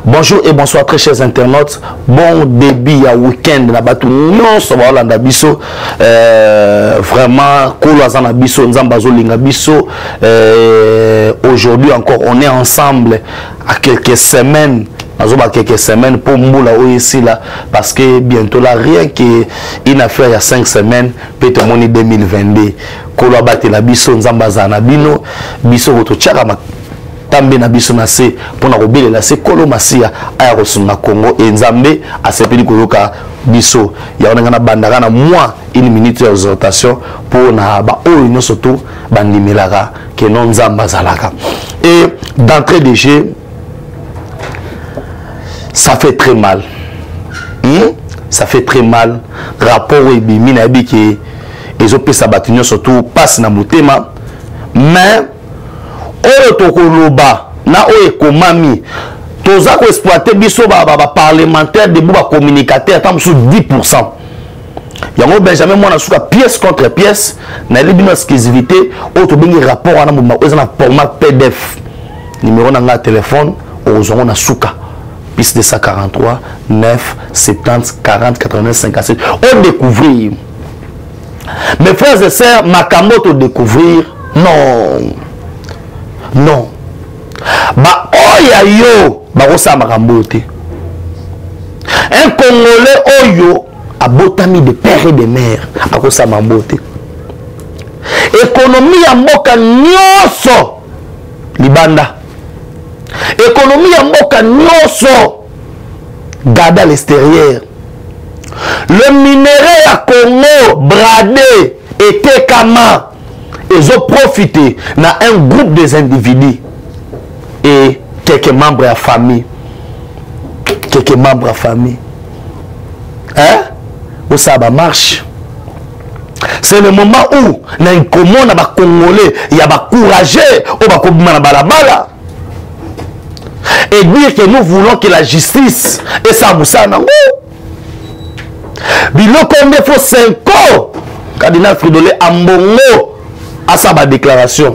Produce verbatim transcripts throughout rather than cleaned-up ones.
Bonjour et bonsoir très chers internautes. Bon début à week-end na batu nyonso ba Holanda biso. Euh, vraiment koloza na biso nzamba zo linga biso. Euh, aujourd'hui encore on est ensemble à quelques semaines. À quelques semaines pour Moula ici là parce que bientôt là rien qu'une affaire il y a cinq semaines peut-être mon deux mille vingt-deux kolo battre la biso nzamba za na bino biso ko to tchaka tambe na biso na se pour na robele la se kolo masia aya kosunga Congo et nzambe a sepeli koyoka biso ya onanga na bandaka na moi une minute d'exhortation pour na ba o ino surtout bandimelaka que non nzamba zalaka et d'entrée de jeu ça fait très mal. Hmm? Ça fait très mal. Rapport au Ebimi na bi que les autres sabatinions surtout passent na motema. Mais o tokoloba na o ekomami toza ko exploiter biso ba ba parlementaire de ba communicateur tam sous dix pour cent. Yango Benjamin moi na suka pièce contre pièce na libino exclusivité o to bengi rapport na mo na format P D F. Numéro na nga téléphone o zongo na suka. Plus deux cent quarante-trois, neuf, soixante-dix, quarante, quatre-vingt-neuf, cinquante-sept. On découvrir. Mes frères et sœurs, ma camote découvrir. Non. Non. Bah, oya yo. Bah, osa ma camote. Un Congolais oyo a botami de père et de mère. A osa ma camote. Économie à moka nyoso. Libanda. Économie à moka nyoso. Garde à l'extérieur. Le minerai à Congo, bradé, était kama. Ils ont profité dans un groupe des individus et quelques membres de la famille. Quelques membres de la famille. Hein? Où ça va marche? C'est le moment où, dans un commun, dans un Congolais, il y a des courageux, ou des balabala. Et dire que nous voulons que la justice et ça moussa nango. Bilo combien faut cinq ans. Cardinal Fridolin Ambongo à sa déclaration.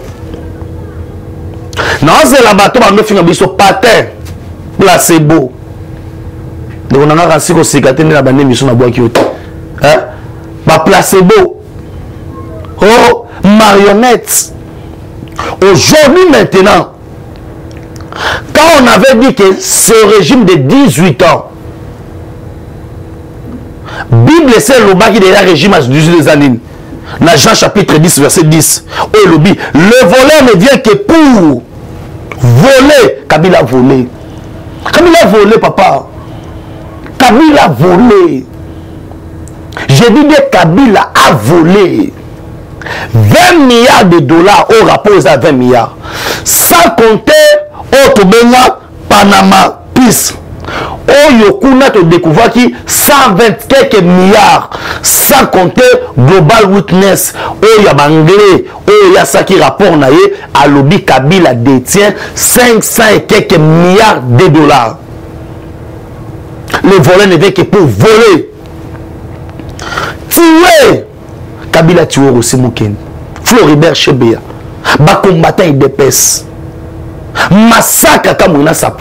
Non, c'est la bateau dans nos finances biso patin placebo. Donc on a rassi ko sécurité na bande mission na bois qui auto. Hein? Ba placebo. Oh, marionnette. Aujourd'hui maintenant quand on avait dit que ce régime de dix-huit ans, Bible c'est le bas qui est un régime à dix-huit années. Dans Jean chapitre dix, verset dix. Oh, le bi, le voleur ne vient que pour voler. Kabila a volé. Kabila a volé, papa. Kabila a volé. J'ai dit que Kabila a volé. vingt milliards de dollars au rapport à vingt milliards. Sans compter Otobenga, Panama, Peace. Oyokuna te découvert qui cent vingt quelques milliards. Sans compter Global Witness. Oyabanglé, Oyasaki rapport naye, à l'Obi Kabila détient cinq cents et quelques milliards de dollars. Le volet ne vient que pour voler. Tuer. Kabila tuer aussi Moukeni. Floribert Chebeya. Bas combattant il dépaisse. Massacre Kamouina Sapu.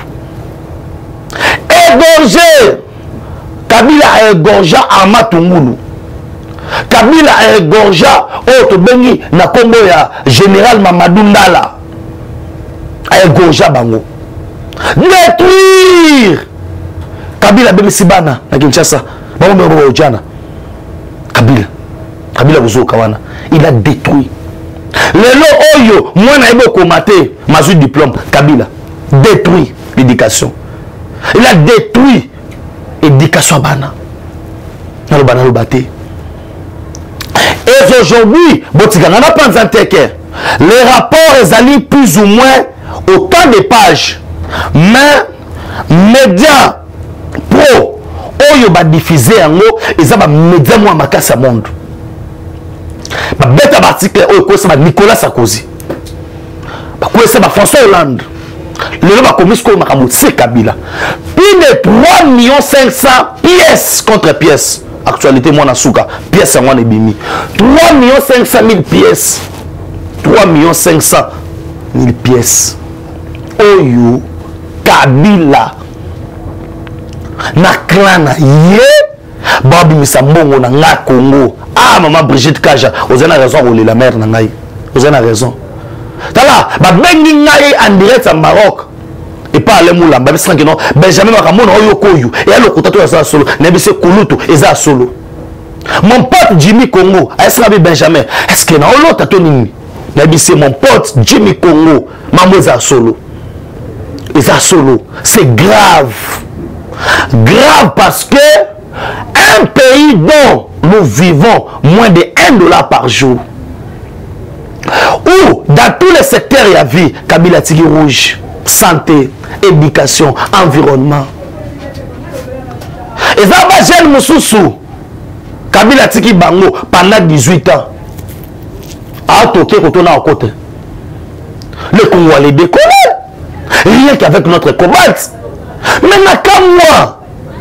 Égorgé. Kabila a égorgé Amatungulu. Kabila a égorgé Otobengi na Congo ya Général Mamadou Ndala. A égorgé Bango. Détruire. Kabila Bemisibana na Kinshasa. Bango Bango Ojana. Kabila. Kabila Bozo Kawana. Il a détruit. Lelo oyo moi na ebo komaté mazu diplôme Kabila détruit l'éducation. Il a détruit l'éducation bana. Na lo bana lo baté. Et aujourd'hui, botikana na panza teke. Les rapports ezali plus ou moins autant de pages. Mais médias pro oyo ba diffuser yango ezaba médias moi makasa monde. Ba beta article oyo ko sama Nicolas Sarkozy. Ba ko sama François Hollande. Le ba commis ko makambo c'est Kabila. Plus de trois millions cinq cents pièces contre pièces. Actualité moi na souka, pièces moi na bimi. trois millions cinq cent mille pièces. trois millions cinq cent mille pièces. Oyo Kabila na clan na ye babi misambongo na nga Congo. Ah maman Brigitte Kaja, vous avez raison rouler la mère na ngai. Vous avez raison. Tala ba bengi ngai en direct en Maroc. Et pas aller moulamba parce que non Benjamin Makamona oyo koyo et alors kotato ya ça solo na bise kulutu eza solo. Mon pote Jimmy Congo, est-ce que Benjamin, est-ce que na olo tato nini? Na bise mon pote Jimmy Congo, mamoza solo. Eza solo, c'est grave. Grave parce que un pays dont nous vivons moins de un dollar par jour, où dans tous les secteurs il y a vie, Kabila Tigi Rouge, santé, éducation, environnement. Et ça va jeune Moussoussou, Kabila Tigi Bango pendant dix-huit ans. À Toké, quand on a à côté. Le Congo a les décollé. Rien qu'avec notre combat. Maintenant, comme moi,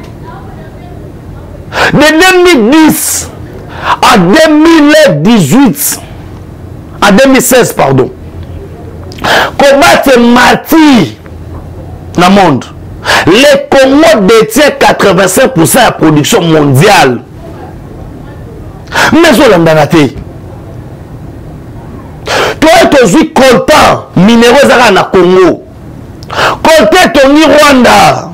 de deux mille dix à deux mille dix-huit, à deux mille seize, pardon, combattre martyr dans le monde. Le Congo détient quatre-vingt-cinq pour cent de la production mondiale. Mais on l'a raté. Toi, tu es content, minéraux dans le Congo. Content, tu es Rwanda.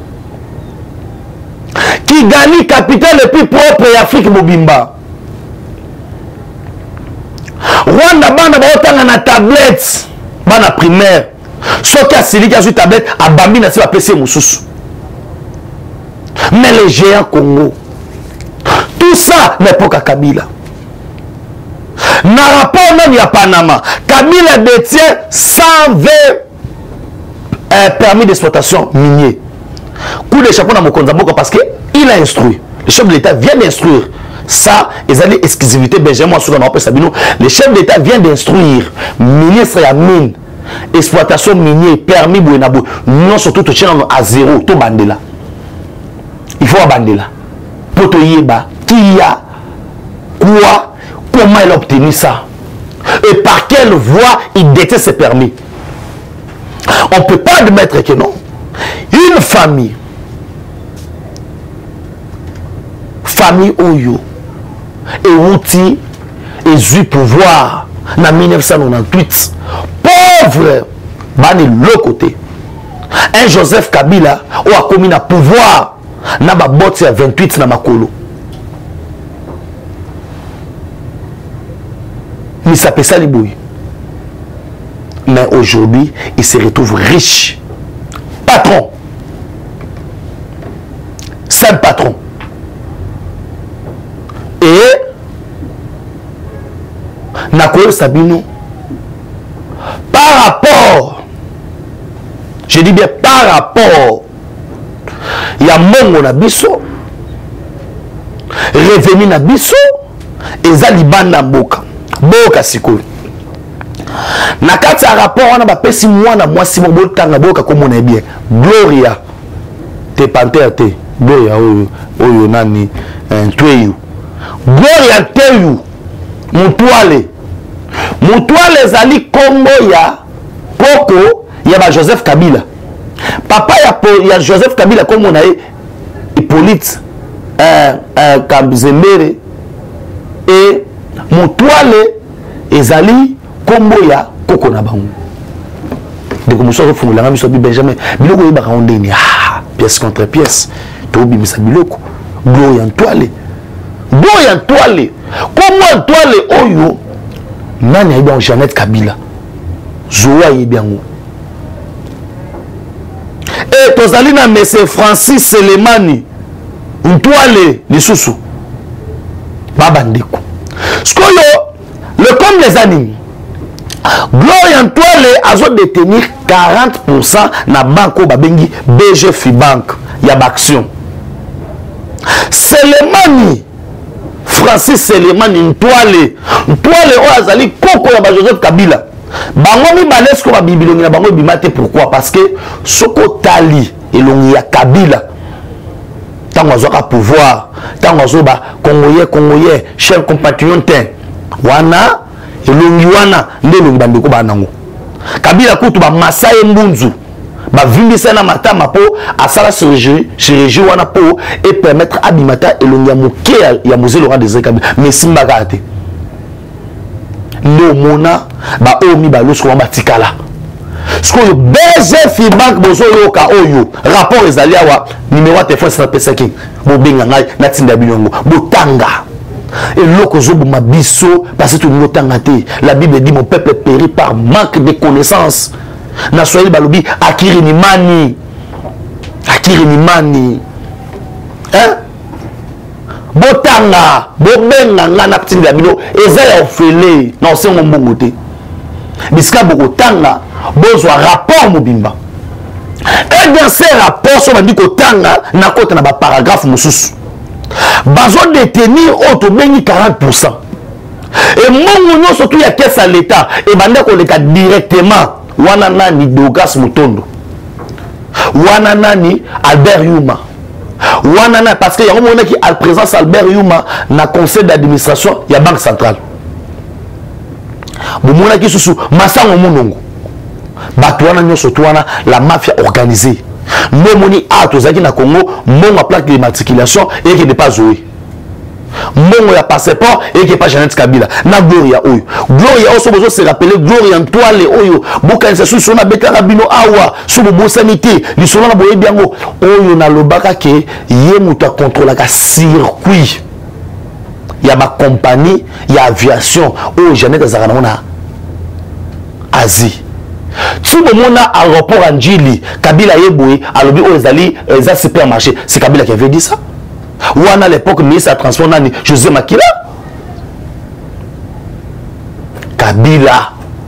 Qui gagne capitale le plus propre de l'Afrique Mobimba. Rwanda, bana ba na tablette, bana primaire. Soki asili qui a sur tablette, a bambi na si va P C Moussous. Mais les géants Congo, tout ça n'est pas qu'à Kabila. Na rapport même ya Panama, Kabila détient cent vingt euh, permis d'exploitation minier. Coup de chapeau dans mon compte parce que il a instruit. Le chef de l'État vient d'instruire. Ça, ils allaient exclusivité Benjamin Soudan Sabino. Le chef de l'État vient d'instruire. Ministre et mine, exploitation minier, permis Bouenabou. Non, surtout, tout à zéro, tout bandela. Il faut abandonner. Pour te yeba, qui a, quoi, comment il a obtenu ça. Et par quelle voie il détient ses permis. On ne peut pas admettre que non. Une famille, famille Oyo, et outil, et eu pouvoir, en mille neuf cent quatre-vingt-huit, pauvre, bani l'autre côté. Un Joseph Kabila, ou a commis un pouvoir, n'a pas botte à vingt-huit na makolo. Mais ça peut ça les bouilles. Mais aujourd'hui, il se retrouve riche. Patron. Simple patron. Et Nakoyo Sabino, par rapport, je dis bien par rapport, il y a Mongo Nabiso, revenu Nabiso, et Zaliban Namboka, Boka Sikoui. Nakati a rapport, on a pas pesi moi na moi si mon beau tanga boka comme on est bien. Gloria, te panthère te, Gloria oyo oyo nani, un tueyu. Gloria teyu, mon toile, mon toile zali Congo ya Koko ya ba Joseph Kabila. Papa ya ya Joseph Kabila comme on a Hippolyte, euh euh Kabzembere et mon toile ezali Combo ya Koko na bango. De comme ça refungula ngami so bi Benjamin biloko yeba kaondeni ah pièce contre pièce to bi misa biloko glo ya toile glo ya toile comment toile oyo nani ayiba Jeannette Kabila zoa yebiango et tozali na monsieur Francis Selemani une toile lisusu baba ndeko skoyo le comme les animes Gloria Toile a détenu quarante pour cent na banque babengi B G Fibank ya baction. Selemani Francis Selemani Toile Toile o azali Koko ya ba Joseph Kabila. Bango mi balesko ba bibilongi na bango bimate pourquoi parce que soko tali elongi ya Kabila. Tango azoka pouvoir, tango azoba Congoyais Congoyais chers compatriotes wana elongi wana nde elongi bandeko banango Kabila kutu ba Masai Mbunzu ba vimbisa na matama po asala chirurgie chirurgie wana po et permettre abimata elongia moke ya musée Laurent Désiré Kabila mais simba kate no mona ba omi ba losko ba tikala ce que B G Fibank bozo yoka oyo rapport ezali awa numéro de téléphone ça pesa ki bo benga ngai na tinda binongo botanga et loko zobu mabiso parce que tout le tanga te la Bible dit mon peuple périt par manque de connaissances na Swahili balobi akiri ni mani akiri ni mani hein botanga bobenga nga na tinda bino ezala ofele na osengo mbongo te bisika bokotanga bozwa rapport mobimba et dans ces rapports so bandi kotanga na kota na ba paragraphe mususu bazo détenir auto bengi quarante pour cent et mongo nyonso tu ya caisse à l'état et bande ko leka directement wana nani Douglas Mutondo wana nani Albert Yuma wana na parce que yango mona ki al présence Albert Yuma na conseil d'administration ya banque centrale bo mona ki susu masango monongo bato wana nyonso to wana la mafia organisée no moni a tozaki na Congo mongo plaque d'immatriculation et qui n'est pas joué mongo ya passeport et qui n'est pas Jeannette Kabila na Gloria oyo Gloria oso bozo se rappeler Gloria Antoine oyo bokanisa susu na betaka bino awa subo bosanité lisolo na boye biango oyo na lobaka ke ye muta contrôler ka circuit ya ba compagnie ya aviation oyo Jeannette azakana na Asie si vous avez un aéroport en Djili, Kabila Yeboui, alobi o ezali eza supermarché, c'est Kabila qui avait dit ça. Ou à l'époque ministre de transport nani José Makila. Kabila.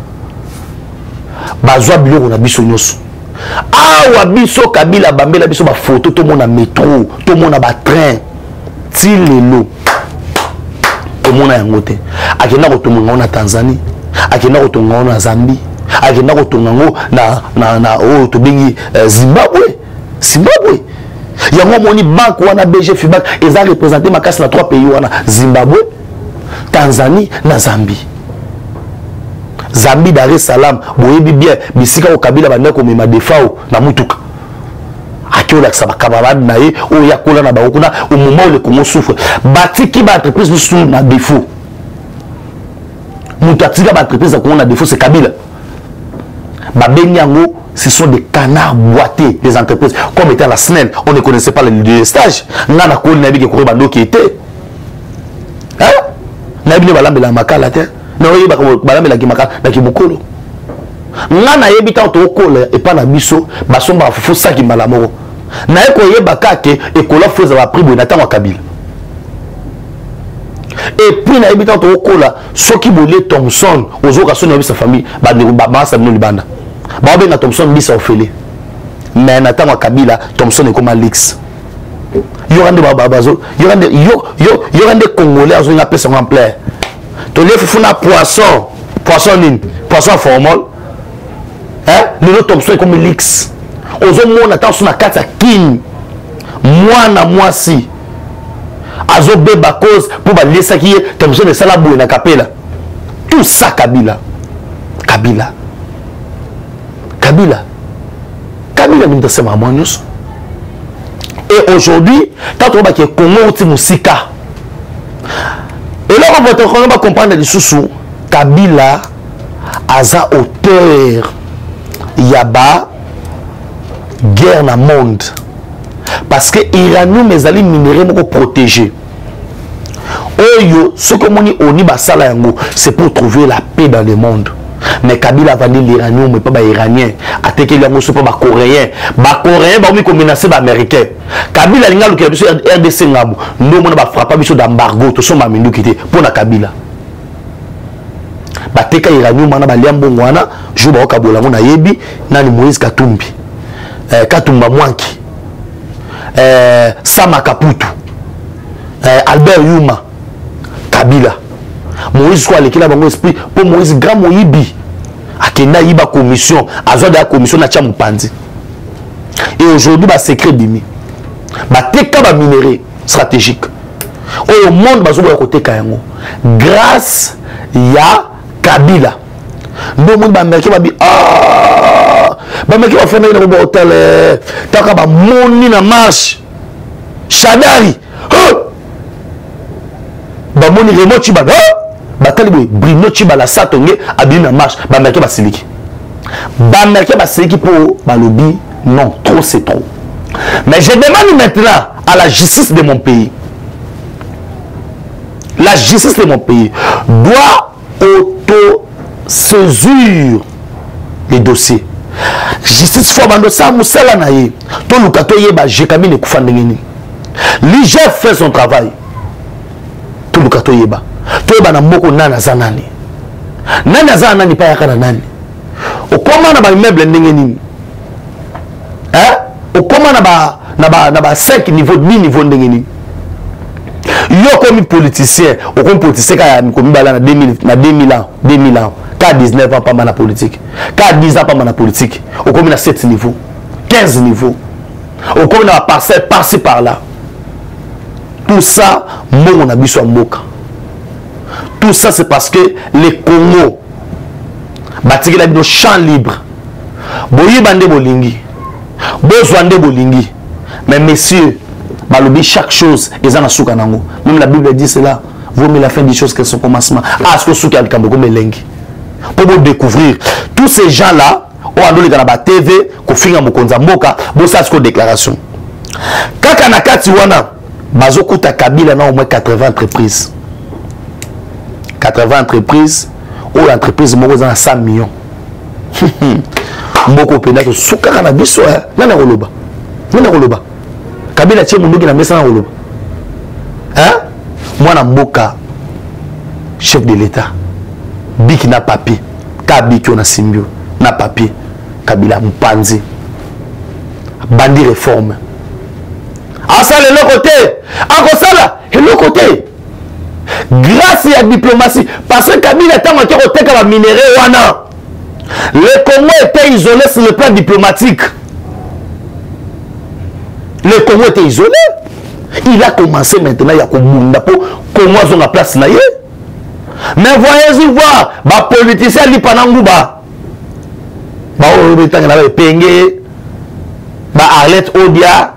Bazwa biloko na biso nyonso. Awa biso Kabila bambela biso ba photo to mona métro, to mona ba train. Ti lelo. To mona yango te. Akenda ko to mona na Tanzanie, akenda ko to mona na Zambie. Akenda kotongango na na na o to bengi uh, Zimbabwe Zimbabwe yango moni banque wana B G Fibank eza représenter makasi na trois pays wana Zimbabwe Tanzanie na Zambie Zambie Dar es Salaam boyebi bien bisika ko Kabila banda ko mema defao na mutuka akiola ka camarade na ye o yakola na ba kuna au moment où le Congo souffre batiki ba entreprise biso na défaut mutatika ba entreprise ko na défaut c'est Kabila. Babenyango, ce sont des canards boités des entreprises. Comme étant la S N E L, on ne connaissait pas le lieu de stage. Nana Koul Nabi qui courait bando qui était. Hein? Nabi ne balambe la makala te. Nabi balambe la makala na kimokolo. Nana yebita to kola et pas na biso, basomba fofo saki malamoro. Na eko yeba kake ekola foza ba pribo na tango Kabila. Et puis na yebita to kola soki bolé Thompson ozoka sona sa famille ba ba ba sa no libanda. Ba benga Thompson bisa ofele. Mais na tango Kabila Thompson est comme Alix. Yo rende ba bazo, yo rende yo yo yo rende congolais azo nga pesa en plein. To le fufuna poisson, poisson nini? Poisson formol. Hein? Le Thompson est comme Alix. Ozo mona tango na kata king. Mwana mwasi. Azo beba cause pour ba lesa ki Thompson de sala boue na kapela. Tout ça Kabila. Kabila. Kabila. Kabila nous sommes à Mounius. Et aujourd'hui, quand on va que Congo ti musika. Et là on va comprendre les sous Kabila aza auteur yaba guerre dans le monde. Parce que Irano mes alliés minéraux m'ont protégé. Oyo, ce que moni oni basala yango, c'est pour trouver la paix dans le monde. Mais Kabila va dire l'Iranien, mais pas les Iraniens. Attaquer les Iraniens, pas les Coréens. Les Coréens, ils vont menacer les Américains. Kabila, il y a R D C, nous on va frapper d'embargo, tout ça, nous quitter pour la Kabila. Bateka Iranien, on va liambo wana, je vais au Kabola, on a yebi, nani Moïse Katumbi, Katumba Mwanki, Sama Kaputu, Albert Yuma, Kabila. Moïse soit l'équipe là bango esprit pour Moïse grand Moïbi akena yiba commission azo de la commission na chamu pandi et aujourd'hui ba secret bimi ba teka ba minéraux stratégique au monde bazo ba côté kayango grâce ya Kabila ndo monde ba américain ba bi ah ba maki ba fana na ba hôtel taka ba moni na marche Shadari ba moni remote chiba ba tali boy Bruno chiba la satonge abi na marche ba maki ba siliki ba maki ba siliki pour ba lobby non trop c'est trop. Mais je demande maintenant à la justice de mon pays. La justice de mon pays doit auto-saisir les dossiers. Justice Fomando ça Moussala naïe. Tout le cateau yeba Jekami ne koufandengeni. L'I G F fait son travail. Tout le cateau yeba. Tout yeba na moko nana zanani. Nana zanani pa yakana nani. Au comment na ba immeuble ndengeni. Hein? Au comment na ba na ba na ba cinq niveaux dix niveaux ndengeni. Yo comme politicien, au comme politicien quand comme bala na deux mille na deux mille ans, deux mille ans, qu'à dix-neuf ans pas mal na politique. Qu'à dix ans pas mal na politique. Au comme na sept niveaux, quinze niveaux. Au comme na parcelle par-ci par-là. Tout ça mon na biso mboka. Tout ça c'est parce que les Congo batiki la bino champ libre. Boyi bande bolingi. Bozwande bolingi. Mais messieurs, balobi chaque chose est dans souka nango. Même la Bible dit cela. Vaut mieux la fin des choses que son commencement. Ah, ce que souka al kambo comme lengi. Pour vous découvrir tous ces gens là, on a donné dans la T V, ko finga mokonza mboka, bo sa ce déclaration. Kaka na kati wana bazokuta Kabila na au moins quatre-vingts entreprises. quatre-vingts entreprises, ou l'entreprise moko za cent millions. Mboko penda to souka kana biso hein. Nana roloba. Nana roloba. Kabila tche munduki na mesa na roloba. Hein? Moi na mboka chef de l'État. Biki na papier. Kabiki na simbio na papier. Kabila mpanzi. Bandi réforme. Ah ça le côté. Encore ça là, le côté. Grâce à la diplomatie parce que Kabila tant que côté ka minéraux wana. Le Congo était isolé sur le plan diplomatique. Le Congo était isolé. Il a commencé maintenant, il y a comme Congo a la place là. Mais voyez-y voir, les politiciens qui sont en Gouba. Les Penge, Arlette Odia,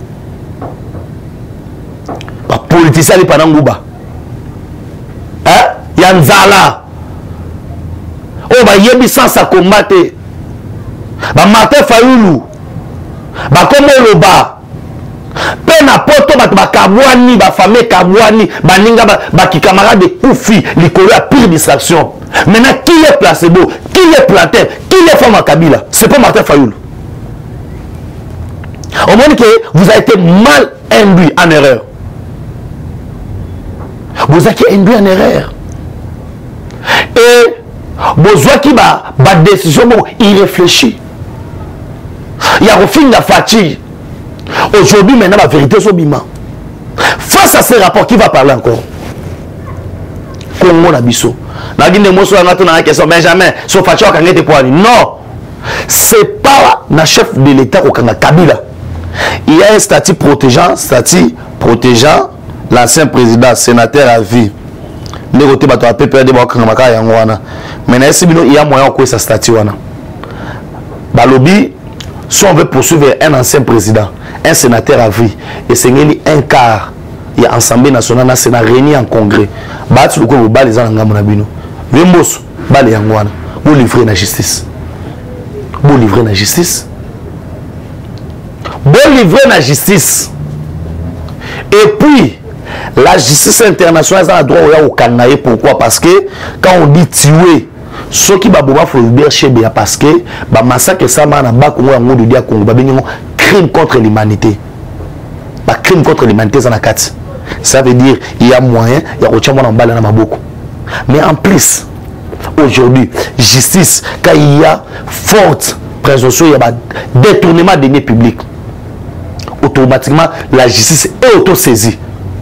les politiciens qui sont en Gouba. Hein? Yanzala. Oh, bah, yebi sans à combattre. Bah, Martin Fayoulou. Bah, comme le bas. Pena poto ba kabwani ba famille kabwani ba ninga ba ki camarade de Koufi likolo a pire distraction. Maintenant qui est placebo, qui est planté, qui est Fama Kabila? C'est pas Martin Fayoulou. Au moins que vous avez été mal induit en erreur. Vous avez été induit en erreur. Et vous avez ba ba décision irréfléchie. Il y a refin la fatigue. Aujourd'hui, maintenant, la vérité est au bima. Face à ces rapports, qui va parler encore? Congo Nabiso. Mais jamais, sauf à non, c'est pas le chef de l'État au Kabila. Il y a un statut protégeant, statut protégeant l'ancien président, sénateur à vie. Mais il y a moyen de ce statut. Balobi, si on veut poursuivre un ancien président, un sénateur à vie, et c'est un quart, il y a l'Assemblée nationale, c'est une réunion en congrès. Battu le coup, vous les gens en Gamabino. Vemos, balé en Wana, vous livrez la justice. Vous livrez la justice. Vous livrez la justice. Et puis, la justice internationale a le droit au Canada. Pourquoi? Parce que quand on dit tuer, ce qui va beaucoup faut dire chez bien parce que bah massacre ça m'a na bas Congo en de dia Congo bah benimo crime contre l'humanité. Bah crime contre l'humanité ça na quatre. Ça veut dire il y a moyen il y a autre monde en balle na maboko. Mais en plus aujourd'hui justice quand il y a forte présomption il y a détournement des deniers publics. Automatiquement la justice est auto-saisie.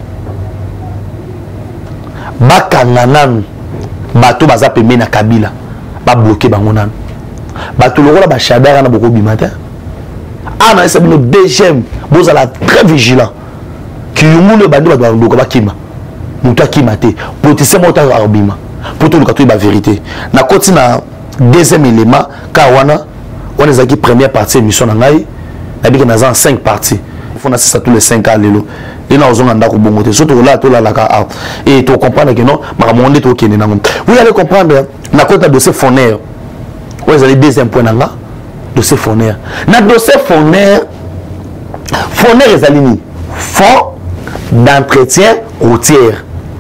Bah kanananu bato baza pembe na Kabila ba bloquer bango nan bato lokola ba Shadara na boko bimata ana esa bino deuxième boza la très vigilant ki yumule bandi bato ba ba kima muta kima te politicien mota arbima poto lukato ba vérité na koti na deuxième élément ka wana on est qui première partie émission na ngai na biki na cinq parties il faut na ça tous les cinq ans lelo et na ozonga ndako bongote surtout là to la la ka et tu comprendre que non ma monde to kene na ngom vous allez comprendre na kota dossier Foner vous allez deuxième point na dossier Foner na dossier Foner Foner ezali ni fonds d'entretien routier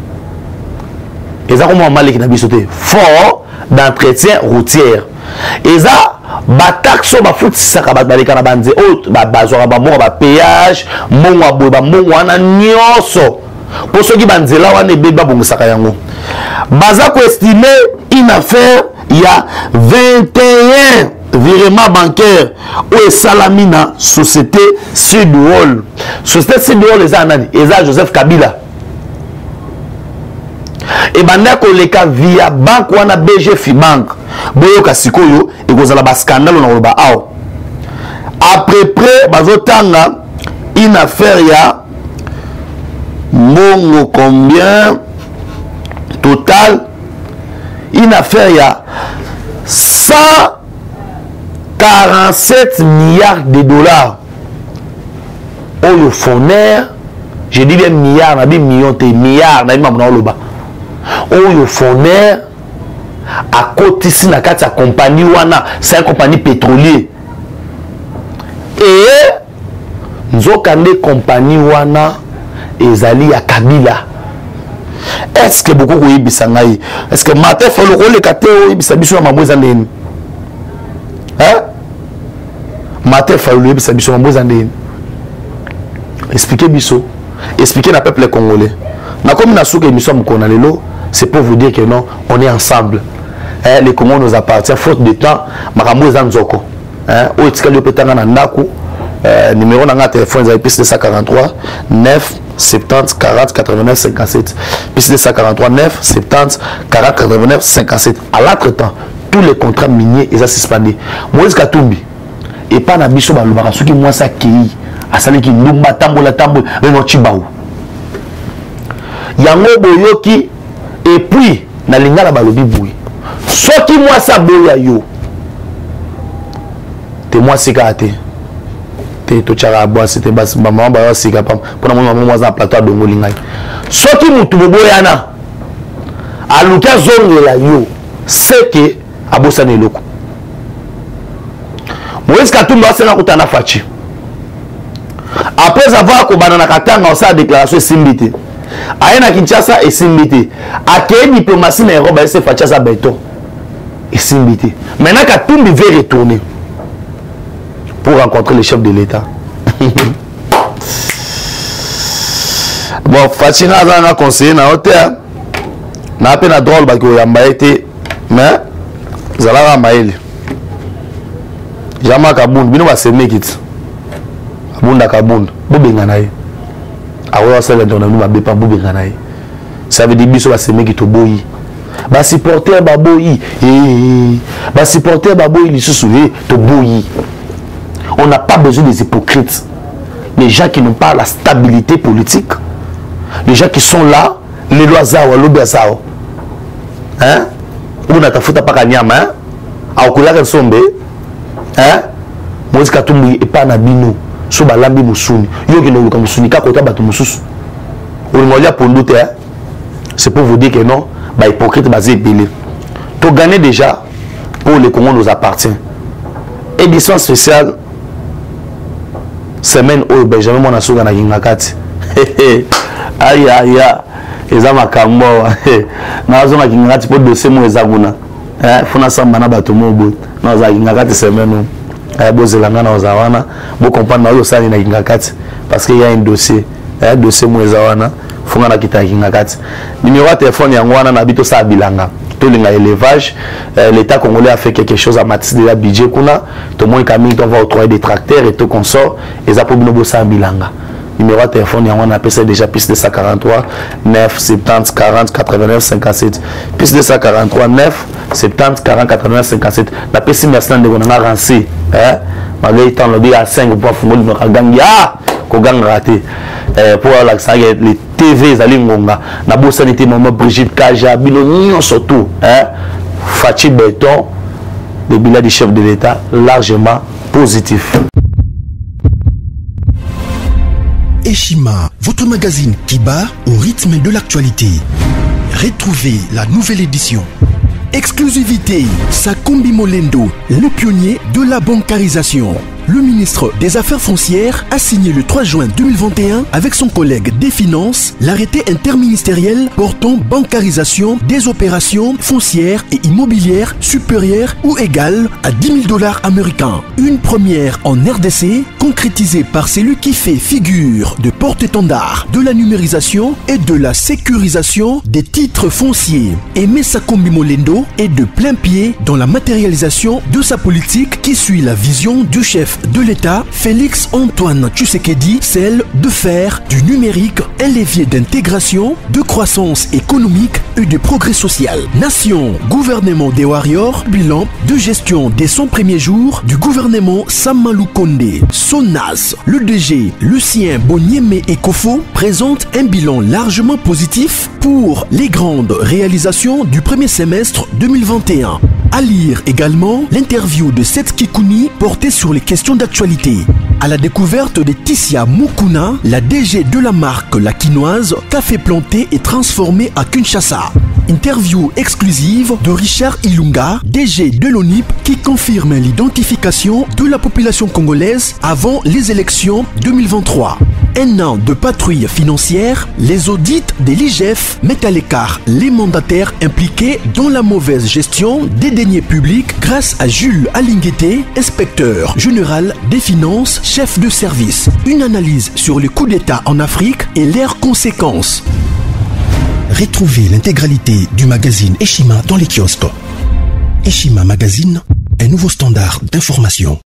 eza comme mal qui na bisoté fonds d'entretien routier eza ba taxo ba futisa ka ba baleka na banze o ba bazwa ba mo ba péage monwa bo ba monwa na nyoso pour ceux qui banzela wana ebe ba bongisaka yango baza ko estimer une affaire il y a vingt et un virements bancaires ou salamina société Sudwall société Sudwall eza nani eza Joseph Kabila et banda ko leka via banque wana B G Fibank boyo kasikoyo et kozala ba scandale na loba aw après près bazotanga une affaire ya mongo combien total une affaire ya cent quarante-sept milliards de dollars oyo Foner je dis bien milliards na bien millions de milliards na ima na loba oyo Foner à côté ici na kati ya compagnie wana c'est une compagnie pétrolière et nzokande compagnie wana ezali ya Kabila est-ce que beaucoup koyebisa ngai est-ce que matin faut le rôle kate oyebisa biso na mambo ezandeni hein matin faut le yebisa biso na mambo ezandeni expliquez biso expliquez na peuple congolais na comme na souka émission mukona lelo c'est pour vous dire que non on est ensemble. Eh, les Congos nous appartient faute de temps makambo eza nzoko hein o etikali opetanga na ndako euh, numéro na nga téléphone za plus deux cent quarante-trois neuf soixante-dix quarante quatre-vingt-neuf cinquante-sept plus deux cent quarante-trois neuf soixante-dix quarante quatre-vingt-neuf cinquante-sept à l'entretemps tous les contrats miniers ils ont suspendu Moïse Katumbi et pas na biso ba lobaka soki moi ça ki asali ki ndumba tambola tambola no chibao yango boyoki et puis na lingala balobi boui soki moi ça boya yo te moi sika te te to chara boa c'était bas maman ba sika pam pona moi moi za plateau dongo lingai soki mutu boyana aluka zongo la yo c'est que abosa ne loko Moïse Katumbi asena kutana fachi après avoir ko banana katanga sa déclaration simbité aena Kinshasa et simbité akei diplomatie na Europe ese fachi sa beton et simbité maintenant Katumbi veut retourner pour rencontrer le chef de l'État. Bon, Fatina a conseillé na hauteur. Na peine à drôle parce que yamba été mais zala maïli. Jama kabund bino ba se make it. Abunda kabund bobenga nae. Awa sala ndona no ba bepa bobenga nae. Ça veut dire biso ba se make it oboyi. Ba supporter ba boyi eh ba supporter ba boyi lisusu eh to boyi. On n'a pas besoin des hypocrites. Les gens qui n'ont pas la stabilité politique. Les gens qui sont là, les lois zao, l'obé zao. Hein? On a ta faute à pas gagner, hein? A okola ken sombe. Hein? Moïse Katumbi et pas nabino. So balambi musuni. Yo ki no musuni ka kota batu mususu. On ngolia pondote hein? C'est pour vous dire que non, bah hypocrite basé belé. To gagner déjà pour le Congo nous appartient. Édition spéciale semaine où Benjamin Monasuga na Gingakati. Aïe aïe aïe. Eza makambo. Na zo na Gingakati pour dossier mo ezaguna. Eh funa samba na bato mobo. Na za Gingakati semaine. Eh bozelanga na ozawana. Bo comprendre na yo sali na Gingakati parce qu'il y a un dossier. Eh dossier mo ezawana. Funga na kita Gingakati. Numéro de téléphone yango wana na bito sa bilanga. Tout l'élevage, euh, l'État congolais a fait quelque chose à Matisse de la budget kuna. Tout le monde Camille on va octroyer des tracteurs et tout consort. Et ça pour nous bosser bilanga. Numéro de téléphone, il y a un appel déjà plus deux cent quarante-trois neuf soixante-dix quarante quatre-vingt-neuf cinquante-sept. Plus deux cent quarante-trois neuf soixante-dix quarante quatre-vingt-neuf cinquante-sept. La P C merci de vous avoir rancé. Hein? Malgré temps le à cinq pour pouvoir nous gangi ah ko gang raté. Pour l'accent les T V zalingonga na bosanité maman Brigitte Kaja bino nyon surtout hein Fachi Béton le bilan du chef de l'État largement positif. Eshima, votre magazine qui bat au rythme de l'actualité. Retrouvez la nouvelle édition. Exclusivité, Sakombi Molendo, le pionnier de la bancarisation. Le ministre des Affaires foncières a signé le trois juin deux mille vingt et un avec son collègue des Finances l'arrêté interministériel portant bancarisation des opérations foncières et immobilières supérieures ou égales à dix mille dollars américains. Une première en R D C concrétisée par celui qui fait figure de porte-étendard de la numérisation et de la sécurisation des titres fonciers. Aimé Sakombi Molendo est de plein pied dans la matérialisation de sa politique qui suit la vision du chef de l'État, Félix Antoine Tshisekedi, celle de faire du numérique un levier d'intégration, de croissance économique et de progrès social. Nation, gouvernement des Warriors, bilan de gestion des cent premiers jours du gouvernement Samalou Kondé. Sonas, le D G Lucien Boniemé Ekofo présente un bilan largement positif pour les grandes réalisations du premier semestre deux mille vingt et un. À lire également l'interview de Seth Kikouni portée sur les questions d'actualité. À la découverte de Tissia Mukuna, la D G de la marque La Quinoise, café planté et transformé à Kinshasa. Interview exclusive de Richard Ilunga, D G de l'O N I P, qui confirme l'identification de la population congolaise avant les élections deux mille vingt-trois. Un an de patrouille financière, les audits de l'I G F mettent à l'écart les mandataires impliqués dans la mauvaise gestion des deniers publics grâce à Jules Alinguete, inspecteur général des finances, chef de service. Une analyse sur les coups d'État en Afrique et leurs conséquences. Retrouvez l'intégralité du magazine Eshima dans les kiosques. Eshima Magazine, un nouveau standard d'information.